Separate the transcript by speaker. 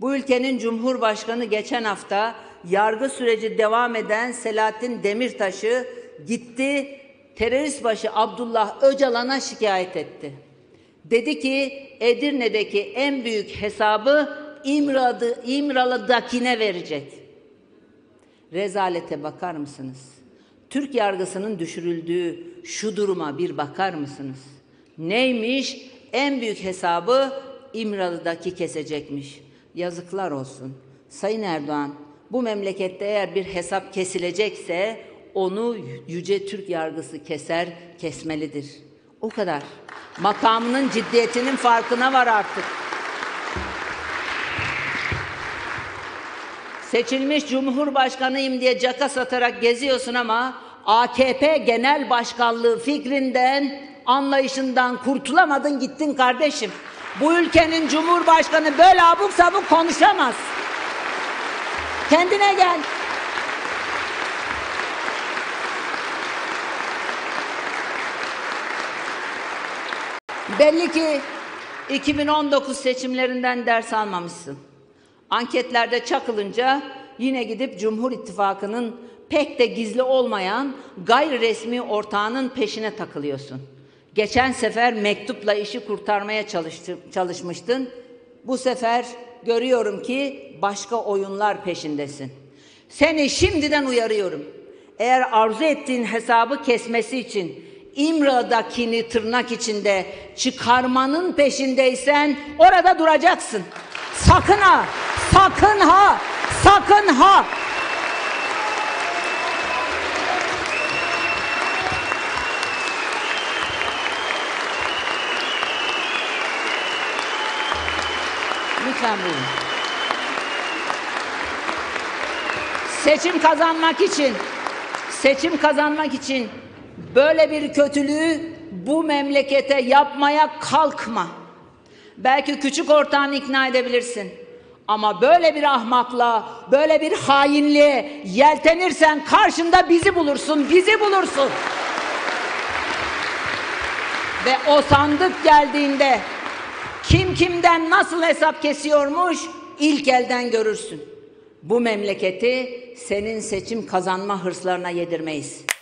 Speaker 1: Bu ülkenin Cumhurbaşkanı geçen hafta yargı süreci devam eden Selahattin Demirtaş'ı gitti terörist başı Abdullah Öcalan'a şikayet etti. Dedi ki Edirne'deki en büyük hesabı İmralı'dakine verecek. Rezalete bakar mısınız? Türk yargısının düşürüldüğü şu duruma bir bakar mısınız? Neymiş? En büyük hesabı İmralı'daki kesecekmiş. Yazıklar olsun. Sayın Erdoğan, bu memlekette eğer bir hesap kesilecekse onu yüce Türk yargısı keser, kesmelidir. O kadar. Makamının ciddiyetinin farkına var artık. Seçilmiş Cumhurbaşkanıyım diye caka satarak geziyorsun ama AKP Genel Başkanlığı fikrinden, anlayışından kurtulamadın gittin kardeşim. Bu ülkenin Cumhurbaşkanı böyle abuk sabuk konuşamaz. Kendine gel. Belli ki 2019 seçimlerinden ders almamışsın. Anketlerde çakılınca yine gidip Cumhur İttifakı'nın pek de gizli olmayan gayri resmi ortağının peşine takılıyorsun. Geçen sefer mektupla işi kurtarmaya çalışmıştın. Bu sefer görüyorum ki başka oyunlar peşindesin. Seni şimdiden uyarıyorum. Eğer arzu ettiğin hesabı kesmesi için İmralı'dakini tırnak içinde çıkarmanın peşindeysen orada duracaksın. Sakın ha! Sakın ha! Sakın ha! Lütfen buyurun. Seçim kazanmak için böyle bir kötülüğü bu memlekete yapmaya kalkma. Belki küçük ortağını ikna edebilirsin. Ama böyle bir ahmakla, böyle bir hainliğe yeltenirsen karşında bizi bulursun, bizi bulursun. Ve o sandık geldiğinde kim kimden nasıl hesap kesiyormuş ilk elden görürsün. Bu memleketi senin seçim kazanma hırslarına yedirmeyiz.